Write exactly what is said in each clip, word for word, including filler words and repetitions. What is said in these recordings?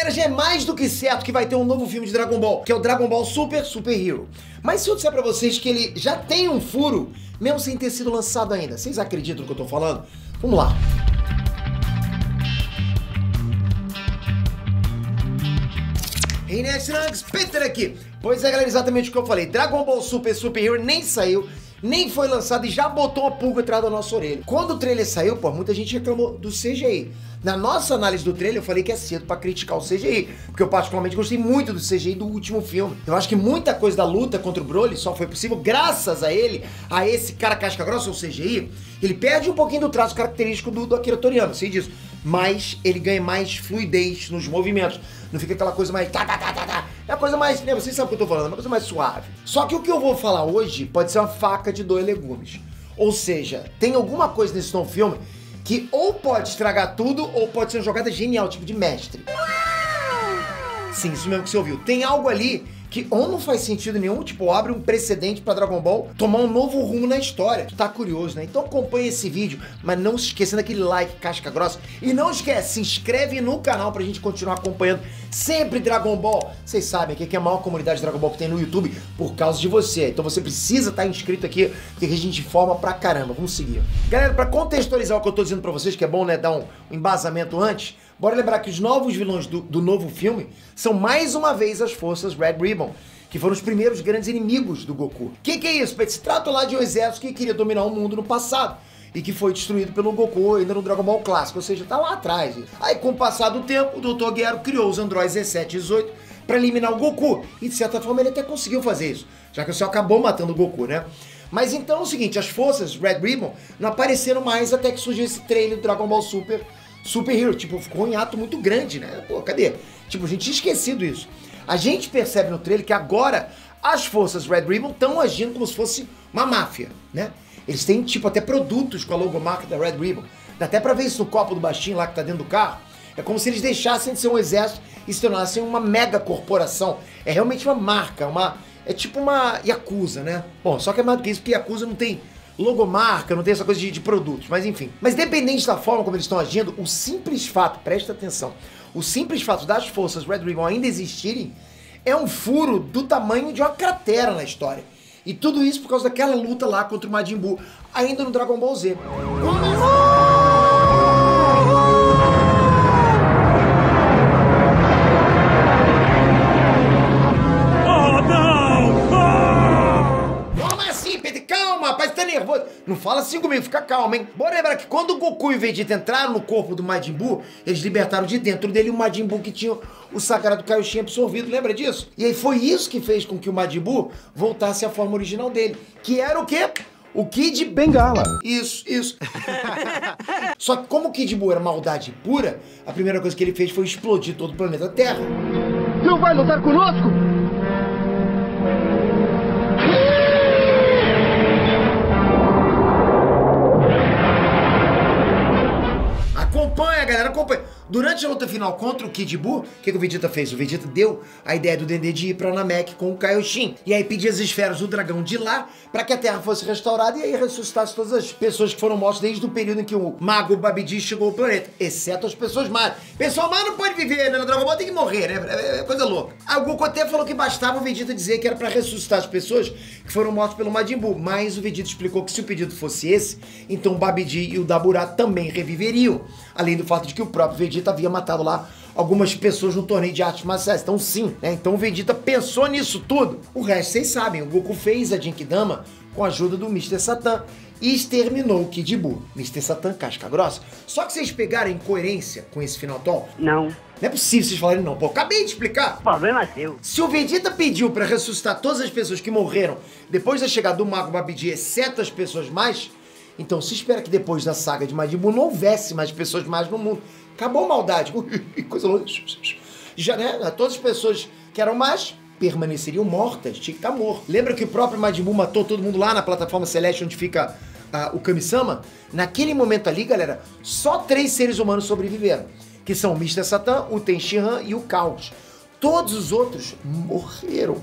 Galera, já é mais do que certo que vai ter um novo filme de Dragon Ball, que é o Dragon Ball Super Super Hero. Mas se eu disser pra vocês que ele já tem um furo, mesmo sem ter sido lançado ainda, vocês acreditam no que eu tô falando? Vamos lá. Hey, Nextranks, Peter aqui. Pois é, galera, exatamente o que eu falei. Dragon Ball Super Super Hero nem saiu, nem foi lançado e já botou uma pulga atrás da nossa orelha. Quando o trailer saiu, pô, muita gente reclamou do C G I. Na nossa análise do trailer, eu falei que é cedo pra criticar o C G I, porque eu particularmente gostei muito do C G I do último filme. Eu acho que muita coisa da luta contra o Broly só foi possível graças a ele, a esse cara casca grossa, o C G I. Ele perde um pouquinho do traço característico do, do Akira Toriyama, sei disso. Mas ele ganha mais fluidez nos movimentos. Não fica aquela coisa mais... Tá, tá, tá, tá, tá. É uma coisa mais... Né, vocês sabem o que eu tô falando, é uma coisa mais suave. Só que o que eu vou falar hoje pode ser uma faca de dois legumes. Ou seja, tem alguma coisa nesse novo filme que ou pode estragar tudo, ou pode ser uma jogada genial, tipo de mestre. Sim, isso mesmo que você ouviu. Tem algo ali que ou não faz sentido nenhum, tipo, abre um precedente pra Dragon Ball tomar um novo rumo na história. Tu tá curioso, né? Então acompanha esse vídeo, mas não se esquecendo daquele like casca grossa. E não esquece, se inscreve no canal pra gente continuar acompanhando sempre Dragon Ball. Vocês sabem que aqui é a maior comunidade de Dragon Ball que tem no YouTube por causa de você. Então você precisa estar inscrito aqui, porque a gente informa pra caramba. Vamos seguir. Galera, pra contextualizar o que eu tô dizendo pra vocês, que é bom, né, dar um embasamento antes, bora lembrar que os novos vilões do, do novo filme são mais uma vez as forças Red Ribbon, que foram os primeiros grandes inimigos do Goku. O que, que é isso? Se trata lá de um exército que queria dominar o mundo no passado e que foi destruído pelo Goku ainda no Dragon Ball clássico, ou seja, tá lá atrás. Aí com o passar do tempo, o doutor Gero criou os androides dezessete e dezoito para eliminar o Goku, e de certa forma ele até conseguiu fazer isso, já que o céu acabou matando o Goku, né? Mas então é o seguinte, as forças Red Ribbon não apareceram mais até que surgiu esse trailer do Dragon Ball Super Super Hero, tipo, ficou um hiato muito grande, né? Pô, cadê? Tipo, a gente tinha esquecido isso. A gente percebe no trailer que agora as forças Red Ribbon estão agindo como se fosse uma máfia, né? Eles têm, tipo, até produtos com a logomarca da Red Ribbon. Dá até pra ver isso no copo do baixinho lá que tá dentro do carro. É como se eles deixassem de ser um exército e se tornassem uma mega corporação. É realmente uma marca, uma... é tipo uma Yakuza, né? Bom, só que é mais do que isso, porque Yakuza não tem logomarca, não tem essa coisa de, de produtos, mas enfim. Mas dependente da forma como eles estão agindo, o simples fato, presta atenção, o simples fato das forças Red Ribbon ainda existirem é um furo do tamanho de uma cratera na história. E tudo isso por causa daquela luta lá contra o Majin Buu, ainda no Dragon Ball Z. Rapaz, tá nervoso. Não fala assim comigo, fica calmo, hein? Bora lembrar que quando o Goku e o Vegeta entraram no corpo do Majin Buu, eles libertaram de dentro dele o Majin Buu que tinha o Sagrado Kaioshin absorvido, lembra disso? E aí foi isso que fez com que o Majin Buu voltasse à forma original dele, que era o quê? O Kid Bengala. Isso, isso. Só que como o Kid Buu era maldade pura, a primeira coisa que ele fez foi explodir todo o planeta Terra. Não vai lutar conosco? Acompanha, galera, acompanha. Durante a luta final contra o Kid Buu, o que, que o Vegeta fez? O Vegeta deu a ideia do Dendê de ir pra Namek com o Kaioshin. E aí pedia as esferas do dragão de lá pra que a Terra fosse restaurada e aí ressuscitasse todas as pessoas que foram mortas desde o período em que o mago Babidi chegou ao planeta. Exceto as pessoas más. Pessoal má não pode viver, né? No Dragon Ball tem que morrer, né? É coisa louca. Aí o Goku até falou que bastava o Vegeta dizer que era pra ressuscitar as pessoas que foram mortas pelo Majin Buu. Mas o Vegeta explicou que se o pedido fosse esse, então o Babidi e o Daburá também reviveriam. Além do fato de que o próprio Vegeta havia matado lá algumas pessoas no torneio de artes marciais. Então sim, né? Então o Vegeta pensou nisso tudo. O resto vocês sabem, o Goku fez a Genkidama com a ajuda do mister Satan e exterminou o Kid Buu. mister Satan, casca grossa. Só que vocês pegarem incoerência com esse final atual? Não. Não é possível vocês falarem não. Pô, acabei de explicar. O problema é seu. Se o Vegeta pediu pra ressuscitar todas as pessoas que morreram depois da chegada do Mago Babidi, exceto as pessoas mais, então se espera que depois da saga de Majin Buu não houvesse mais pessoas mais no mundo. Acabou a maldade. Coisa louca. Já, né? Todas as pessoas que eram más permaneceriam mortas. Tinha que estar morto. Lembra que o próprio Majin Buu matou todo mundo lá na plataforma celeste onde fica uh, o Kami-sama? Naquele momento ali, galera, só três seres humanos sobreviveram. Que são o mister Satan, o Tenshinhan e o Caos. Todos os outros morreram.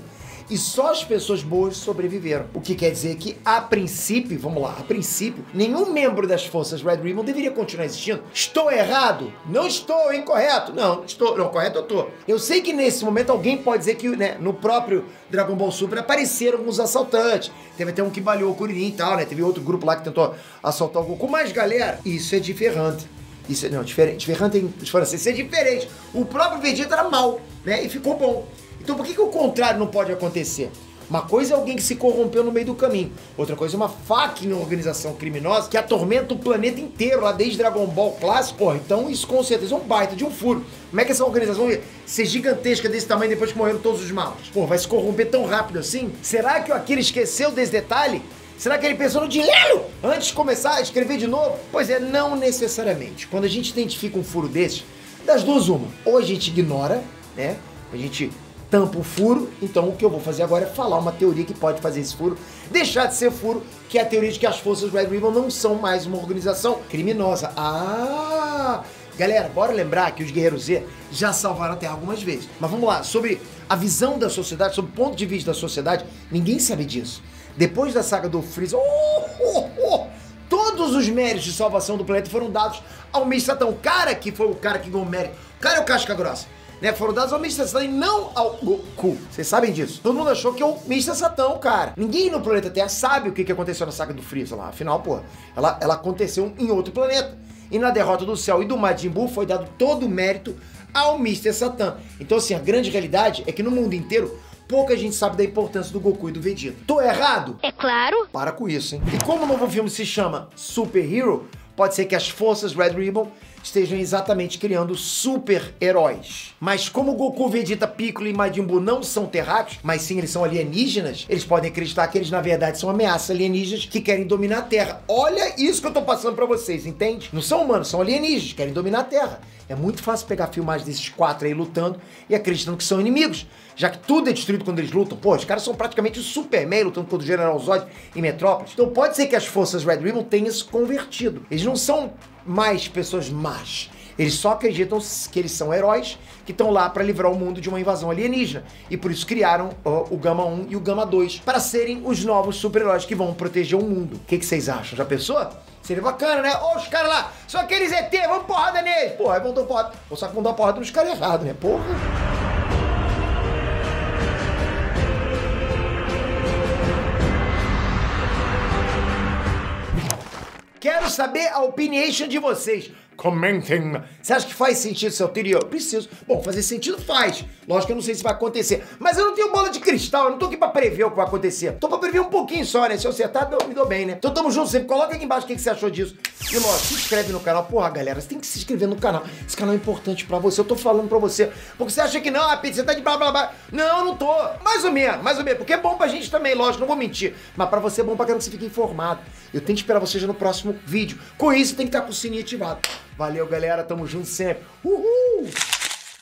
e só as pessoas boas sobreviveram. O que quer dizer que, a princípio, vamos lá, a princípio, nenhum membro das forças Red Ribbon deveria continuar existindo. Estou errado? Não estou, incorreto? Não, não estou, não, correto eu estou. Eu sei que nesse momento alguém pode dizer que, né, no próprio Dragon Ball Super apareceram alguns assaltantes. Teve até um que baleou o Kuririn e tal, né? Teve outro grupo lá que tentou assaltar o Goku. Mas, galera, isso é diferente. Isso é, não, diferente. Diferente em francês, isso é diferente. O próprio Vegeta era mal, né? E ficou bom. Então por que que o contrário não pode acontecer? Uma coisa é alguém que se corrompeu no meio do caminho. Outra coisa é uma fucking organização criminosa que atormenta o planeta inteiro, lá desde Dragon Ball clássico. Porra, então isso com certeza é um baita de um furo. Como é que essa organização vai ser gigantesca desse tamanho depois que morreram todos os maus? Pô, vai se corromper tão rápido assim? Será que o Akira esqueceu desse detalhe? Será que ele pensou no dinheiro antes de começar a escrever de novo? Pois é, não necessariamente. Quando a gente identifica um furo desses, das duas uma. Ou a gente ignora, né? A gente tampa o furo. Então o que eu vou fazer agora é falar uma teoria que pode fazer esse furo deixar de ser furo, que é a teoria de que as forças Red Ribbon não são mais uma organização criminosa. Ah! Galera, bora lembrar que os Guerreiros Z já salvaram a Terra algumas vezes. Mas vamos lá, sobre a visão da sociedade, sobre o ponto de vista da sociedade, ninguém sabe disso. Depois da saga do Freeza, oh, oh, oh, todos os méritos de salvação do planeta foram dados ao mister Satan. O cara que foi o cara que ganhou o mérito, o cara é o casca grossa, né? Foram dados ao mister Satan e não ao Goku. Vocês sabem disso? Todo mundo achou que é o mister Satan, cara. Ninguém no planeta Terra sabe o que aconteceu na saga do Freeza lá. Afinal, pô, ela, ela aconteceu em outro planeta. E na derrota do Cell e do Majin Buu foi dado todo o mérito ao mister Satan. Então, assim, a grande realidade é que no mundo inteiro pouca gente sabe da importância do Goku e do Vegeta. Tô errado? É claro. Para com isso, hein? E como o novo filme se chama Super Hero, pode ser que as forças Red Ribbon estejam exatamente criando super-heróis. Mas como Goku, Vegeta, Piccolo e Majin Buu não são terráqueos, mas sim eles são alienígenas, eles podem acreditar que eles na verdade são ameaças alienígenas que querem dominar a Terra. Olha isso que eu tô passando pra vocês, entende? Não são humanos, são alienígenas, querem dominar a Terra. É muito fácil pegar filmagens desses quatro aí lutando e acreditando que são inimigos, já que tudo é destruído quando eles lutam. Pô, os caras são praticamente o Superman lutando contra o General Zod em Metrópolis. Então pode ser que as forças Red Ribbon tenham se convertido. Eles não são mais pessoas más. Eles só acreditam que eles são heróis que estão lá para livrar o mundo de uma invasão alienígena. E por isso criaram ó, o Gama um e o Gama dois para serem os novos super-heróis que vão proteger o mundo. O que, que vocês acham? Já pensou? Seria bacana, né? Ó, os caras lá, só aqueles E T, vamos porrada neles. Porra, aí vão dar porrada. Ou só que vão dar porrada nos caras errados, né? Porra. Quero saber a opinião de vocês. Comentem. Você acha que faz sentido seu teoria? Eu preciso. Bom, fazer sentido faz. Lógico que eu não sei se vai acontecer. Mas eu não tenho bola de cristal, eu não tô aqui pra prever o que vai acontecer. Tô pra prever um pouquinho só, né? Se eu acertar, eu me dou bem, né? Então tamo junto sempre. Coloca aqui embaixo o que você achou disso. E lógico, se inscreve no canal. Porra, galera, você tem que se inscrever no canal. Esse canal é importante pra você. Eu tô falando pra você. Porque você acha que não, ah, Pete, você tá de blá blá blá. Não, não tô. Mais ou menos, mais ou menos. Porque é bom pra gente também, lógico, não vou mentir. Mas pra você é bom pra quero que você fique informado. Eu tenho que esperar você já no próximo vídeo. Com isso, tem que estar com o sininho ativado. Valeu, galera. Tamo junto sempre. Uhul!